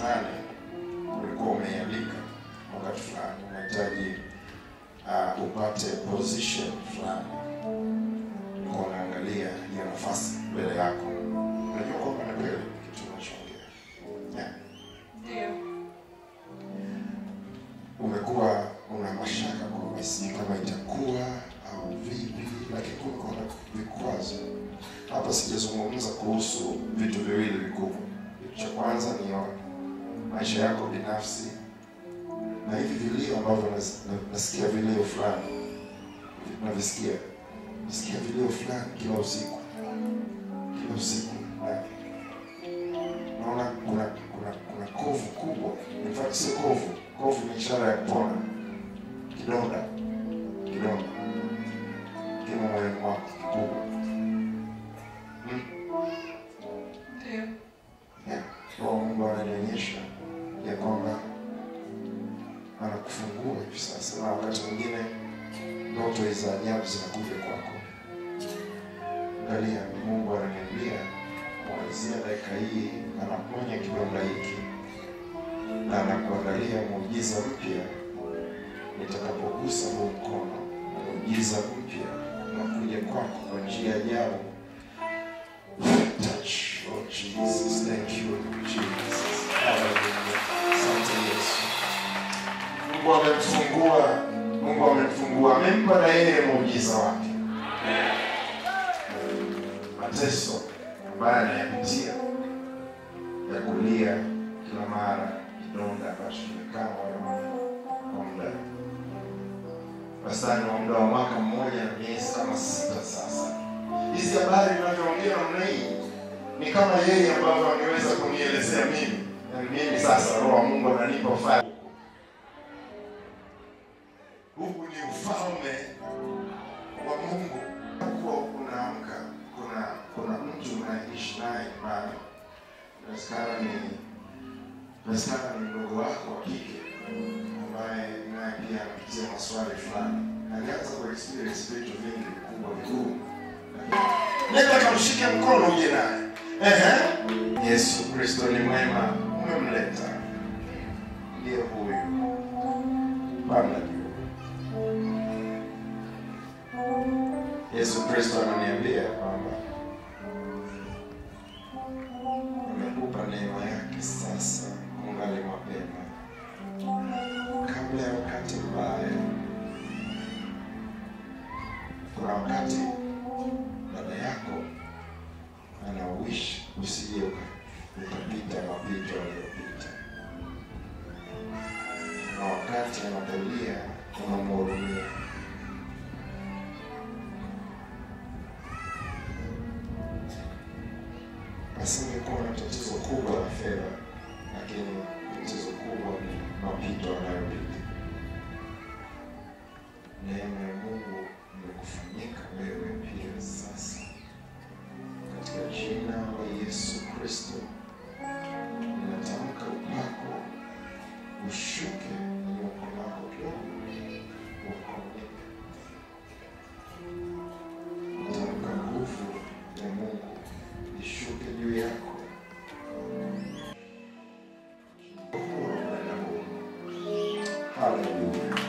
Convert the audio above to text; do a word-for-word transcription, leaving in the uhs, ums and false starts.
fulani ulikuwa umeandika wakati fulani unahitaji uh, upate position fulani, ulikuwa unaangalia hiyo nafasi mbele yako, unajua kwamba na kweli kitu unachoongea. Yeah. Ndio. Umekuwa una mashaka kwa sisi kama itakuwa au vipi, lakini kuna vikwazo. Hapa sijazungumza kuhusu vitu viwili vikubwa. Kitu cha kwanza ni maisha yako binafsi, na hivi vilio ambavyo nasikia vilio fulani, navisikia, nasikia vilio fulani kila usiku, kila usiku. Naona kuna kuna kuna kovu kubwa, in fact sio kovu, kovu ni ishara ya kupona, kidonda, kidonda, kimo moyoni mwako kikubwa. Kwa Mungu ananionyesha ya kwamba anakufungua hivi sasa, na wakati mwingine ndoto za ajabu zinakuja kwako. Angalia, Mungu ananiambia kuanzia dakika hii anaponya kidonda hiki na anakuandalia muujiza mpya. Nitakapogusa huu mkono, muujiza mpya unakuja kwako kwa njia ajabu. Touch, oh Jesus, thank you, Jesus. Hallelujah. Asante Yesu. Mungu amemfungua, Mungu amemfungua, amempa na yeye muujiza wake. Mateso ambayo anayapitia ya kulia kila mara, kidonda ambacho kimekaa moyoni kwa muda. Wastani wa muda wa mwaka mmoja na miezi kama sita sasa. Hizi habari ninavyoongea namna hii ni kama yeye ambavyo angeweza kunielezea mimi. Na mimi sasa Roho wa Mungu ananipa ufalme. Huu ni ufalme wa Mungu. Kwa unaamka, kuna kuna mtu unaishi naye pale. Nasikana ni nasikana ni mdogo wako wa kike ambaye naye pia anapitia maswali fulani. Alianza ku experience vitu vingi vikubwa vigumu. Nenda kamshike mkono uje naye. Ehe. Yesu Kristo ni mwema, umemleta. Ndiye huyu. Panda juu. Yesu Kristo ananiambia kwamba amekupa neema yake sasa, kungali mapema, kabla ya wakati mbaya. Kuna wakati dada yako anawish usije ukapita mapito aliyopita, na wakati anapolia unamhurumia. Basi ningekuwa na tatizo kubwa la fedha, lakini tatizo kubwa ni mapito anayopita. Neema ya Mungu imekufanyika wewe pia sasa. Katika jina la Yesu Kristo, ninatamka upako ushuke kwenye mkono wako kidogo, ukomeke. Natamka nguvu ya Mungu ishuke juu yako. Hallelujah.